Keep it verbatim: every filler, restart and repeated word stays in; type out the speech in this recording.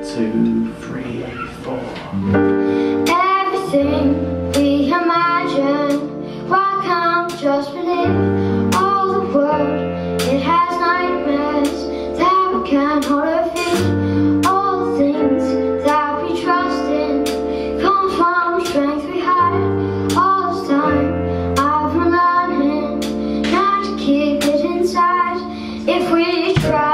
two, three, four. Everything we imagine, why can't we just believe? All the world, it has nightmares that we can't hold our feet. All the things that we trust in come from strength we hide. All this time I've been learning not to keep it inside. If we try